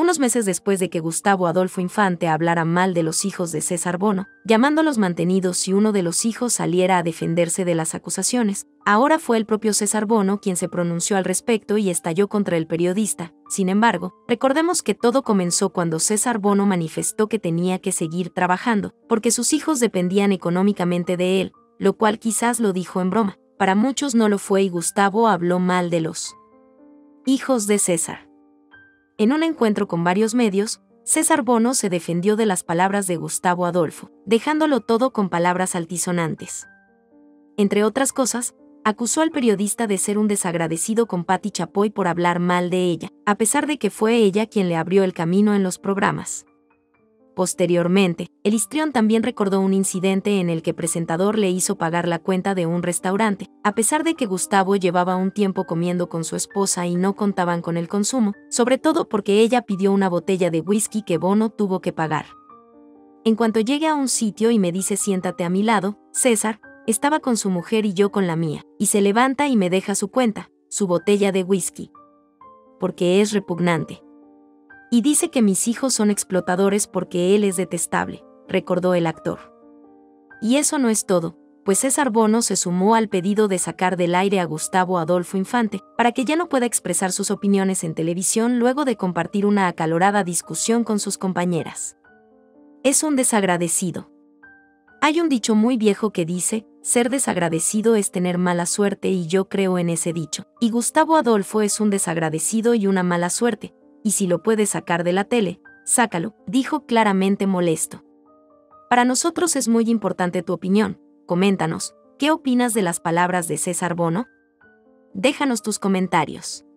algunos meses después de que Gustavo Adolfo Infante hablara mal de los hijos de César Bono, llamándolos mantenidos si uno de los hijos saliera a defenderse de las acusaciones. Ahora fue el propio César Bono quien se pronunció al respecto y estalló contra el periodista. Sin embargo, recordemos que todo comenzó cuando César Bono manifestó que tenía que seguir trabajando, porque sus hijos dependían económicamente de él, lo cual quizás lo dijo en broma. Para muchos no lo fue y Gustavo habló mal de los hijos de César. En un encuentro con varios medios, César Bono se defendió de las palabras de Gustavo Adolfo, dejándolo todo con palabras altisonantes. Entre otras cosas, acusó al periodista de ser un desagradecido con Patti Chapoy por hablar mal de ella, a pesar de que fue ella quien le abrió el camino en los programas. Posteriormente, el histrión también recordó un incidente en el que el presentador le hizo pagar la cuenta de un restaurante, a pesar de que Gustavo llevaba un tiempo comiendo con su esposa y no contaban con el consumo, sobre todo porque ella pidió una botella de whisky que Bono tuvo que pagar. En cuanto llegue a un sitio y me dice siéntate a mi lado, César, estaba con su mujer y yo con la mía, y se levanta y me deja su cuenta, su botella de whisky. Porque es repugnante. Y dice que mis hijos son explotadores porque él es detestable, recordó el actor. Y eso no es todo, pues César Bono se sumó al pedido de sacar del aire a Gustavo Adolfo Infante, para que ya no pueda expresar sus opiniones en televisión luego de compartir una acalorada discusión con sus compañeras. Es un desagradecido. Hay un dicho muy viejo que dice, ser desagradecido es tener mala suerte y yo creo en ese dicho, y Gustavo Adolfo es un desagradecido y una mala suerte. Y si lo puedes sacar de la tele, sácalo, dijo claramente molesto. Para nosotros es muy importante tu opinión. Coméntanos, ¿qué opinas de las palabras de César Bono? Déjanos tus comentarios.